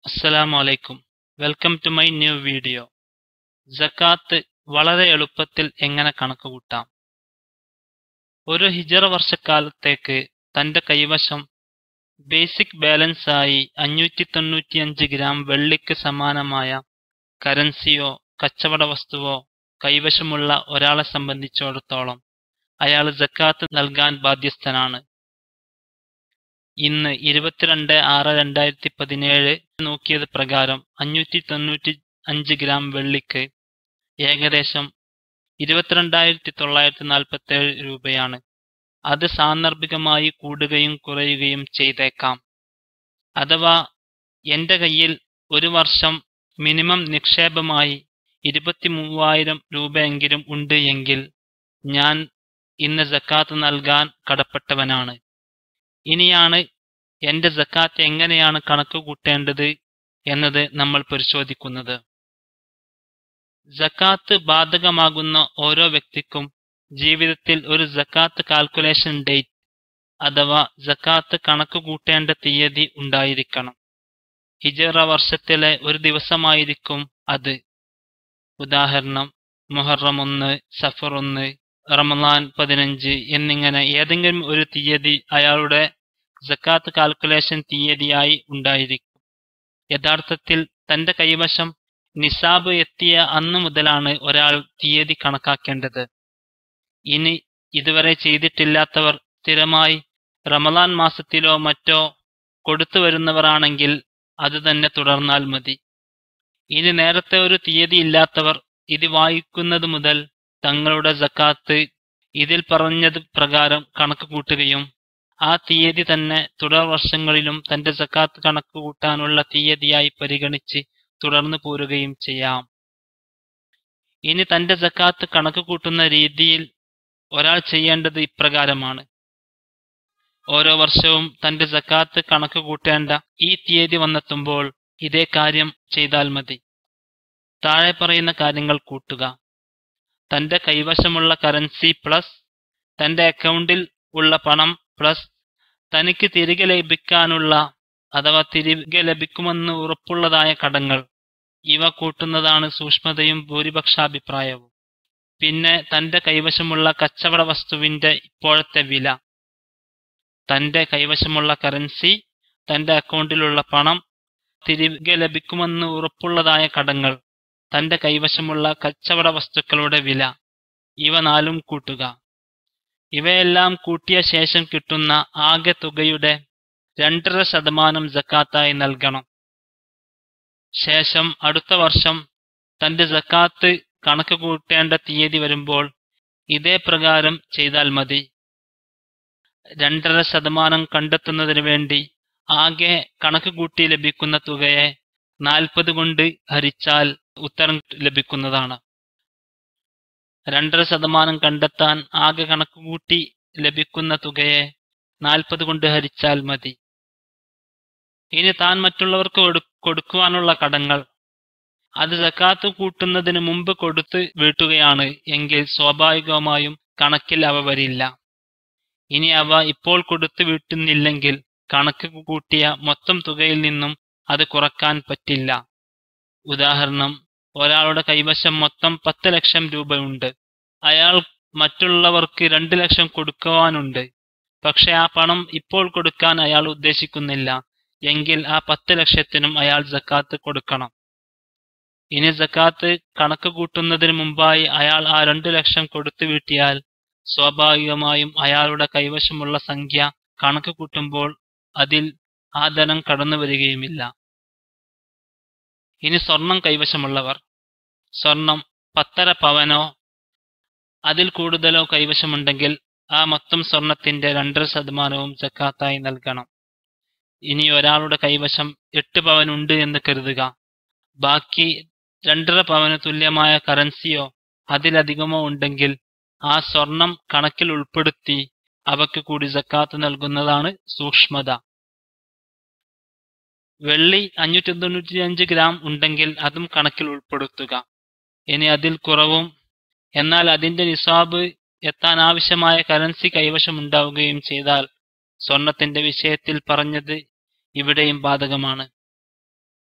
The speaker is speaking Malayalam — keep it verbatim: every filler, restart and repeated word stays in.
അസ്സലാമു അലൈക്കും. Welcome to my new video. സക്കാത്ത് വളരെ എളുപ്പത്തിൽ എങ്ങനെ കണക്കുകൂട്ടാം? ഒരു ഹിജറ വർഷക്കാലത്തേക്ക് തന്റെ കൈവശം ബേസിക് ബാലൻസ് ആയി അഞ്ഞൂറ്റി തൊണ്ണൂറ്റിയഞ്ച് ഗ്രാം വെള്ളിക്ക് സമാനമായ കറൻസിയോ കച്ചവട വസ്തുവോ കൈവശമുള്ള ഒരാളെ സംബന്ധിച്ചിടത്തോളം അയാൾ സക്കാത്ത് നൽകാൻ ബാധ്യസ്ഥനാണ്. ഇന്ന് ഇരുപത്തിരണ്ട് ആറ് രണ്ടായിരത്തി പതിനേഴ് നോക്കിയത് പ്രകാരം അഞ്ഞൂറ്റി തൊണ്ണൂറ്റി അഞ്ച് ഗ്രാം വെള്ളിക്ക് ഏകദേശം ഇരുപത്തിരണ്ടായിരത്തി തൊള്ളായിരത്തി നാൽപ്പത്തി ഏഴ് രൂപയാണ്. അത് സാന്ദർഭികമായി കൂടുകയും കുറയുകയും ചെയ്തേക്കാം. അഥവാ എൻ്റെ കയ്യിൽ ഒരു വർഷം മിനിമം നിക്ഷേപമായി ഇരുപത്തി മൂവായിരം രൂപയെങ്കിലും ഉണ്ട് എങ്കിൽ ഞാൻ ഇന്ന് സക്കാത്ത് നൽകാൻ കടപ്പെട്ടവനാണ്. ഇനിയാണ് എൻ്റെ സക്കാത്ത് എങ്ങനെയാണ് കണക്ക് കൂട്ടേണ്ടത് എന്നത് നമ്മൾ പരിശോധിക്കുന്നത്. സക്കാത്ത് ബാധകമാകുന്ന ഓരോ വ്യക്തിക്കും ജീവിതത്തിൽ ഒരു സക്കാത്ത് കാൽക്കുലേഷൻ ഡേറ്റ് അഥവാ സക്കാത്ത് കണക്ക് കൂട്ടേണ്ട തീയതി ഉണ്ടായിരിക്കണം. ഹിജറ വർഷത്തിലെ ഒരു ദിവസമായിരിക്കും അത്. ഉദാഹരണം മുഹറം ഒന്ന്, സഫർ ഒന്ന്, റമദാൻ പതിനഞ്ച് എന്നിങ്ങനെ ഏതെങ്കിലും ഒരു തീയതി അയാളുടെ സക്കാത്ത് കാൽക്കുലേഷൻ തീയതിയായി ഉണ്ടായിരിക്കും. യഥാർത്ഥത്തിൽ തന്റെ കൈവശം നിസാബ് എത്തിയ അന്നു മുതലാണ് ഒരാൾ തീയതി കണക്കാക്കേണ്ടത്. ഇനി ഇതുവരെ ചെയ്തിട്ടില്ലാത്തവർ സ്ഥിരമായി റമദാൻ മാസത്തിലോ മറ്റോ കൊടുത്തു വരുന്നവരാണെങ്കിൽ അത് തന്നെ തുടർന്നാൽ മതി. ഇനി നേരത്തെ ഒരു തീയതി ഇല്ലാത്തവർ ഇത് വായിക്കുന്നത് മുതൽ തങ്ങളുടെ സക്കാത്ത് ഇതിൽ പറഞ്ഞത് പ്രകാരം കണക്ക് കൂട്ടുകയും ആ തീയതി തന്നെ തുടർ വർഷങ്ങളിലും തന്റെ സക്കാത്ത് കണക്ക് കൂട്ടാനുള്ള തീയതിയായി പരിഗണിച്ച് തുടർന്നു പോരുകയും ചെയ്യാം. ഇനി തന്റെ സക്കാത്ത് കണക്ക് കൂട്ടുന്ന രീതിയിൽ ഒരാൾ ചെയ്യേണ്ടത് ഇപ്രകാരമാണ്. ഓരോ വർഷവും തന്റെ സക്കാത്ത് കണക്ക് കൂട്ടേണ്ട ഈ തീയതി വന്നെത്തുമ്പോൾ ഇതേ കാര്യം ചെയ്താൽ മതി. താഴെ പറയുന്ന കാര്യങ്ങൾ കൂട്ടുക. തന്റെ കൈവശമുള്ള കറൻസി പ്ലസ് തന്റെ അക്കൗണ്ടിൽ ഉള്ള പണം പ്ലസ് തനിക്ക് തിരികെ ലഭിക്കാനുള്ള അഥവാ തിരികെ ലഭിക്കുമെന്ന് ഉറപ്പുള്ളതായ കടങ്ങൾ, ഇവ കൂട്ടുന്നതാണ് സൂക്ഷ്മതയും ഭൂരിപക്ഷാഭിപ്രായവും. പിന്നെ തന്റെ കൈവശമുള്ള കച്ചവട വസ്തുവിന്റെ ഇപ്പോഴത്തെ വില, തന്റെ കൈവശമുള്ള കറൻസി, തന്റെ അക്കൗണ്ടിലുള്ള പണം, തിരികെ ലഭിക്കുമെന്ന് ഉറപ്പുള്ളതായ കടങ്ങൾ, തന്റെ കൈവശമുള്ള കച്ചവട വസ്തുക്കളുടെ വില, ഇവ നാലും കൂട്ടുക. ഇവയെല്ലാം കൂട്ടിയ ശേഷം കിട്ടുന്ന ആകെ തുകയുടെ രണ്ടര ശതമാനം സക്കാത്തായി നൽകണം. ശേഷം അടുത്ത വർഷം തന്റെ സക്കാത്ത് കണക്ക് കൂട്ടേണ്ട തീയതി വരുമ്പോൾ ഇതേ പ്രകാരം ചെയ്താൽ മതി. രണ്ടര ശതമാനം കണ്ടെത്തുന്നതിന് വേണ്ടി ആകെ കണക്ക് കൂട്ടി ലഭിക്കുന്ന തുകയെ നാൽപ്പത് കൊണ്ട് ഹരിച്ചാൽ ഉത്തരം ലഭിക്കുന്നതാണ്. രണ്ടര ശതമാനം കണ്ടെത്താൻ ആകെ കണക്ക് കൂട്ടി ലഭിക്കുന്ന തുകയെ നാൽപ്പത് കൊണ്ട് ഹരിച്ചാൽ മതി. ഇനി താൻ മറ്റുള്ളവർക്ക് കൊടുക്കുവാനുള്ള കടങ്ങൾ, അത് സക്കാത്ത് കൂട്ടുന്നതിന് മുമ്പ് കൊടുത്ത് വീട്ടുകയാണ് എങ്കിൽ സ്വാഭാവികമായും കണക്കിൽ അവ വരില്ല. ഇനി അവ ഇപ്പോൾ കൊടുത്തു വീട്ടുന്നില്ലെങ്കിൽ കണക്ക് കൂട്ടിയ മൊത്തം തുകയിൽ നിന്നും അത് കുറക്കാൻ പറ്റില്ല. ഉദാഹരണം, ഒരാളുടെ കൈവശം മൊത്തം പത്ത് ലക്ഷം രൂപയുണ്ട്. അയാൾ മറ്റുള്ളവർക്ക് രണ്ട് ലക്ഷം കൊടുക്കുവാനുണ്ട്. പക്ഷെ ആ പണം ഇപ്പോൾ കൊടുക്കാൻ അയാൾ ഉദ്ദേശിക്കുന്നില്ല എങ്കിൽ ആ പത്ത് ലക്ഷത്തിനും അയാൾ സക്കാത്ത് കൊടുക്കണം. ഇനി സക്കാത്ത് കണക്ക് കൂട്ടുന്നതിന് മുമ്പായി അയാൾ ആ രണ്ടു ലക്ഷം കൊടുത്തു വീട്ടിയാൽ സ്വാഭാവികമായും അയാളുടെ കൈവശമുള്ള സംഖ്യ കണക്ക് കൂട്ടുമ്പോൾ അതിൽ ആ ധനം കടന്നു വരികയുമില്ല. ഇനി സ്വർണം കൈവശമുള്ളവർ, സ്വർണം പത്തര പവനോ അതിൽ കൂടുതലോ കൈവശമുണ്ടെങ്കിൽ ആ മൊത്തം സ്വർണത്തിന്റെ രണ്ടര ശതമാനവും സക്കാത്തായി നൽകണം. ഇനി ഒരാളുടെ കൈവശം എട്ട് പവൻ ഉണ്ട് എന്ന് കരുതുക. ബാക്കി രണ്ടര പവന് തുല്യമായ കറൻസിയോ അതിലധികമോ ഉണ്ടെങ്കിൽ ആ സ്വർണം കണക്കിൽ ഉൾപ്പെടുത്തി അവയ്ക്ക് കൂടി സക്കാത്ത് നൽകുന്നതാണ് സൂക്ഷ്മത. വെള്ളി അഞ്ഞൂറ്റി തൊണ്ണൂറ്റി അഞ്ച് ഗ്രാം ഉണ്ടെങ്കിൽ അതും കണക്കിൽ ഉൾപ്പെടുത്തുക. ഇനി അതിൽ കുറവും എന്നാൽ അതിന്റെ നിസാബ് എത്താൻ ആവശ്യമായ കറൻസി കൈവശം ഉണ്ടാവുകയും ചെയ്താൽ സ്വർണത്തിന്റെ വിഷയത്തിൽ പറഞ്ഞത് ഇവിടെയും ബാധകമാണ്.